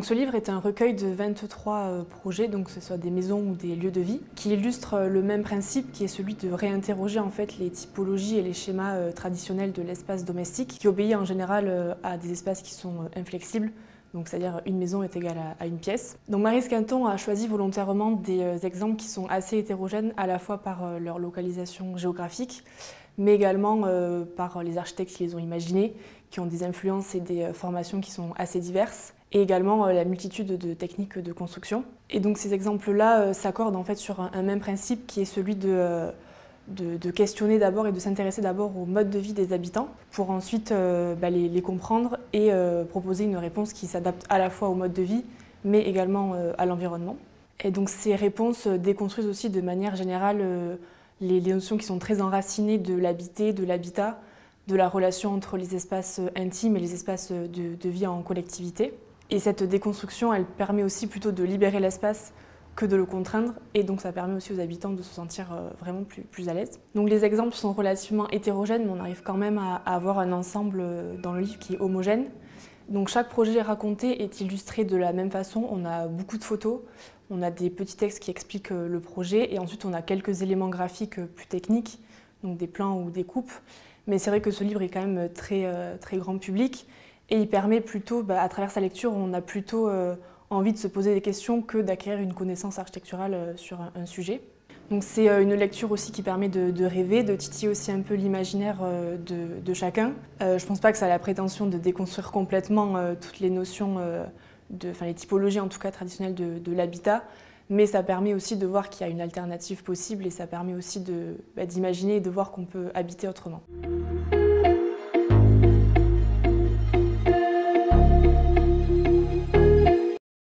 Donc ce livre est un recueil de 23 projets, donc que ce soit des maisons ou des lieux de vie, qui illustrent le même principe qui est celui de réinterroger en fait les typologies et les schémas traditionnels de l'espace domestique, qui obéit en général à des espaces qui sont inflexibles, donc c'est-à-dire une maison est égale à une pièce. Donc Maryse Quinton a choisi volontairement des exemples qui sont assez hétérogènes, à la fois par leur localisation géographique, mais également par les architectes qui les ont imaginés, qui ont des influences et des formations qui sont assez diverses, et également la multitude de techniques de construction. Et donc ces exemples-là s'accordent en fait sur un même principe qui est celui de questionner d'abord et de s'intéresser d'abord au mode de vie des habitants pour ensuite les comprendre et proposer une réponse qui s'adapte à la fois au mode de vie mais également à l'environnement. Et donc ces réponses déconstruisent aussi de manière générale les notions qui sont très enracinées de l'habité, de l'habitat, de la relation entre les espaces intimes et les espaces de vie en collectivité. Et cette déconstruction, elle permet aussi plutôt de libérer l'espace que de le contraindre, et donc ça permet aussi aux habitants de se sentir vraiment plus à l'aise. Donc les exemples sont relativement hétérogènes, mais on arrive quand même à avoir un ensemble dans le livre qui est homogène. Donc chaque projet raconté est illustré de la même façon, on a beaucoup de photos, on a des petits textes qui expliquent le projet, et ensuite on a quelques éléments graphiques plus techniques, donc des plans ou des coupes. Mais c'est vrai que ce livre est quand même très grand public, et il permet plutôt, à travers sa lecture, on a plutôt envie de se poser des questions que d'acquérir une connaissance architecturale sur un sujet. Donc c'est une lecture aussi qui permet de rêver, de titiller aussi un peu l'imaginaire de chacun. Je ne pense pas que ça a la prétention de déconstruire complètement toutes les notions, les typologies en tout cas traditionnelles de l'habitat, mais ça permet aussi de voir qu'il y a une alternative possible et ça permet aussi d'imaginer et de voir qu'on peut habiter autrement.